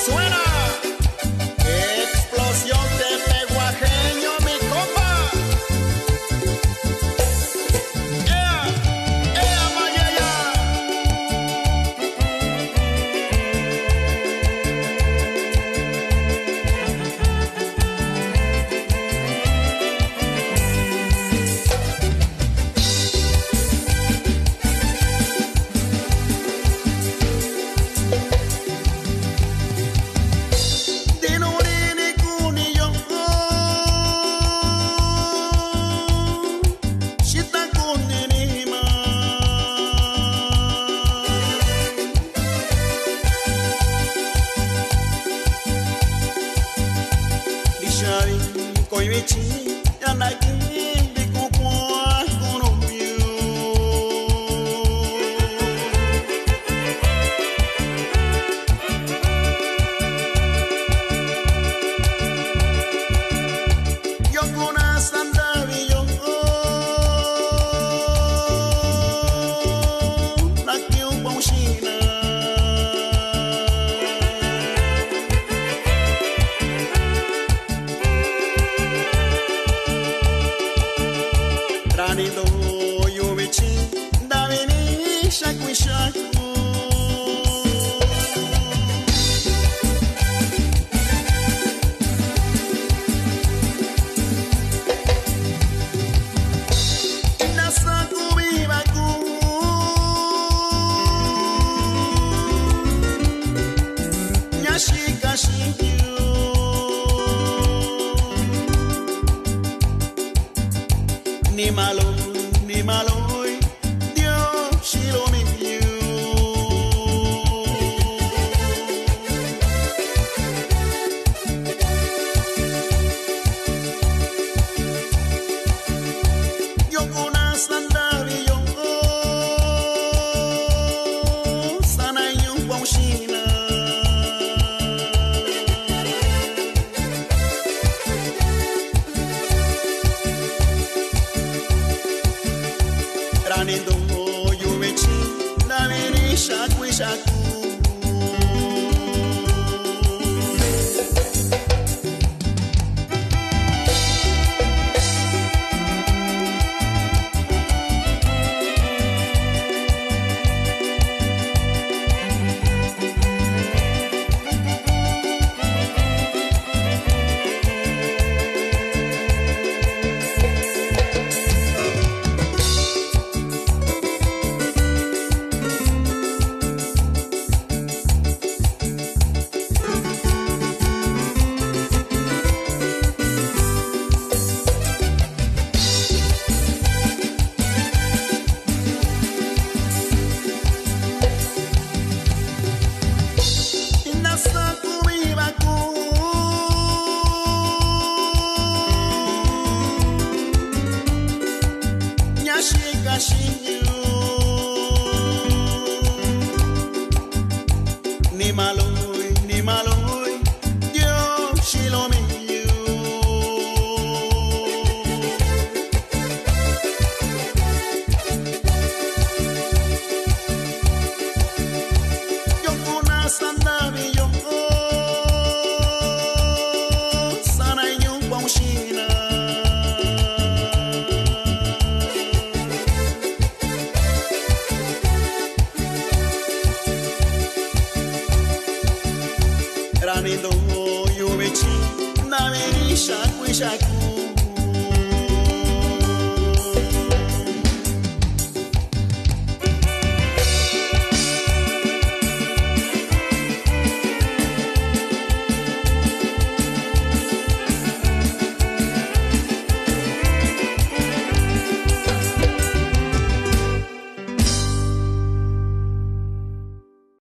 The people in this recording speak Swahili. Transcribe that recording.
suena. Explosión de peguajeño, mi compa. ¡Ea! ¡Ea, Mayaya! Koi vici yanagi di kupua gunung biu. Yokuna sandavi yoko nakiu baushina. Rani do yuvichi davini shaku shaku. Inasaku vivaku nyashika shikyu. Ni malo, Dios si lo mío. Yo con sandavi yo sana yung baushina. Rani do yuvichi davini shaku shaku. Ni malo, Dios si lo mío. Yo con sandavi yo sana yung baushina. Rani do yuvichi davini shaku shaku.